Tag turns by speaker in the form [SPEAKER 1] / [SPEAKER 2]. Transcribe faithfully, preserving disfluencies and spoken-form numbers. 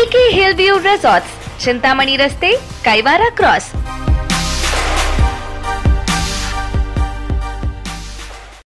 [SPEAKER 1] K hill view resorts, Chintamani ರಸ್ತೆ, Kaiwara cross.